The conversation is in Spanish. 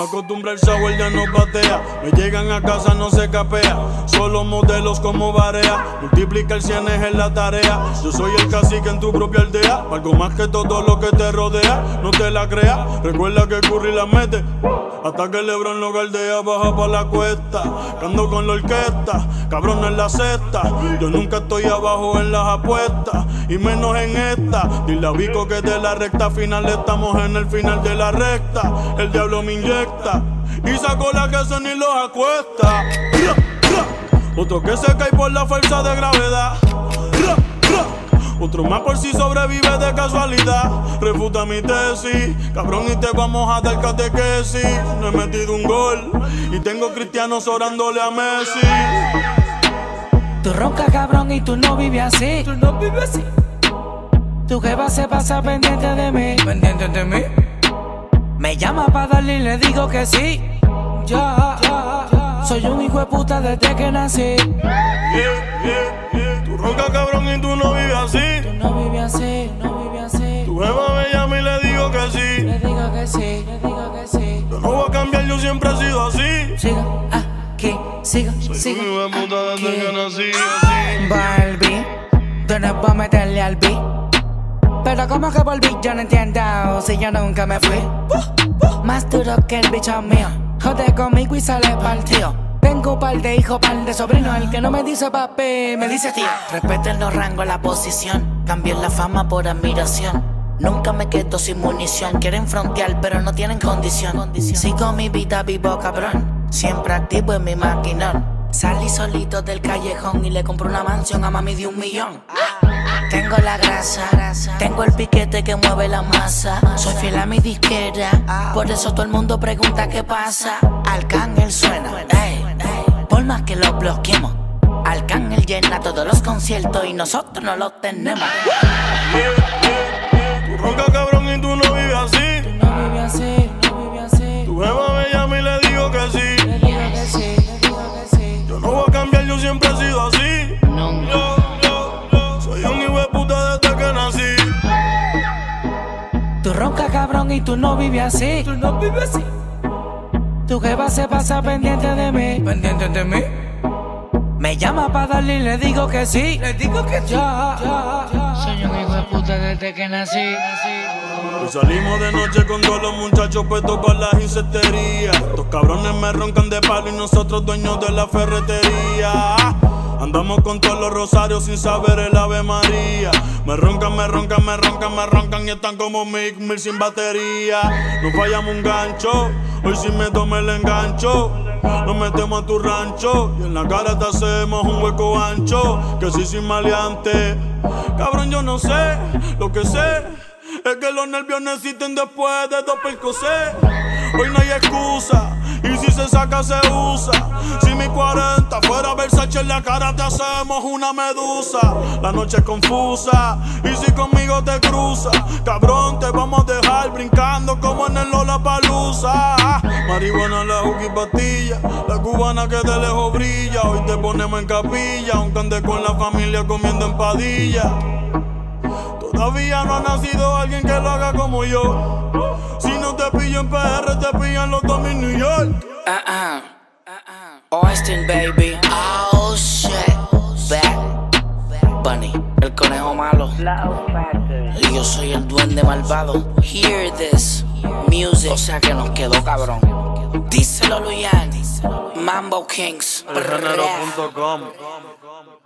Me acostumbra el sour, ya no patea. Me llegan a casa, no se capea. Solo modelos como Barea. Multiplica el cienes en la tarea. Yo soy el cacique en tu propia aldea. Algo más que todo lo que te rodea. No te la creas. Recuerda que Curry la mete hasta que Lebron lo galdea. Baja pa' la cuesta, cando con la orquesta. Cabrón en la cesta. Yo nunca estoy abajo en las apuestas, y menos en esta. Dile a Vico que de la recta final estamos en el final de la recta. El diablo me inyecta y sacó la que se ni los acuesta. Otro que se cae por la fuerza de gravedad. Otro más por si sobrevive de casualidad. Refuta mi tesis, cabrón, y te vamos a dar catequesis. No he metido un gol y tengo cristianos orándole a Messi. Tú roncas, cabrón, y tú no vives así. Tú no vives así. Tu jeva se pasa pendiente de mí. ¿Pendiente de mí? Me llama pa' darle y le digo que sí. Ya. Soy un hijo de puta desde que nací. Tú roncas, cabrón, y tú no vives así. Tú no vives así, no vives así. Tu jeva me llama y le digo que sí. Le digo que sí, le digo que sí. Yo no voy a cambiar, yo siempre he sido así. Siga aquí, siga, Soy siga. un hijo de puta desde que nací. Barbie, tú no vas a meterle al beat. Pero como que volví, yo no entiendo si yo nunca me fui. Más duro que el bicho mío. Jode conmigo y sale partido. Tengo un par de hijos, par de sobrinos. El que no me dice papi, me dice tío. Respeten los rangos, la posición. Cambien la fama por admiración. Nunca me quedo sin munición. Quieren frontear, pero no tienen condición. Sigo mi vida vivo, cabrón. Siempre activo en mi maquinón. Salí solito del callejón y le compré una mansión a mami de 1 millón. Tengo la grasa, tengo el piquete que mueve la masa. Soy fiel a mi disquera, por eso todo el mundo pregunta qué pasa. Arcangel suena, por más que lo bloqueemos. Arcangel llena todos los conciertos y nosotros no los tenemos. Tú roncas, cabrón, y tú no vives así. Tú no vives así, no vives así. Tu jeva me llama y le digo que sí. Le digo que sí, le digo que sí. Yo no voy a cambiar, yo siempre he sido así. Soy un hijo de puta desde que nací. Tú roncas, cabrón, y tú no vives así. Tú no vives así. Tu jeva se pasa pendiente de mí. ¿Pendiente de mí? Me llama pa' darle y le digo que sí. Le digo que sí. Soy un hijo de puta desde que nací. Hoy salimos de noche con todos los muchachos puestos para las insecterías. Estos cabrones me roncan de palo y nosotros dueños de la ferretería. Andamos con todos los rosarios sin saber el Ave María. Me roncan y están como Mick Mill sin batería. No fallamos un gancho, hoy si me tomé el engancho. Nos metemos a tu rancho y en la cara te hacemos un hueco ancho. Que sí, sin maleante. Cabrón, yo no sé, lo que sé es que los nervios no existen después de 2 percocés. Hoy no hay excusa, y si se saca se usa. Si mi 40 fuera Versace en la cara te hacemos una medusa. La noche es confusa, y si conmigo te cruza, cabrón, te vamos a dejar brincando como en el Lollapalooza. Marihuana, la juca y pastilla, la cubana que de lejos brilla. Hoy te ponemos en capilla, aunque ande con la familia comiendo empadilla. Todavía no ha nacido alguien que lo haga como yo. Si no te pillo en PR, te pillan los dos en New York. Austin, baby. Oh shit. Bad Bunny, el conejo malo. Y yo soy el duende malvado. Hear this music. O sea que nos quedó cabrón. Díselo, Luyan. Mambo Kings. Elgenero.com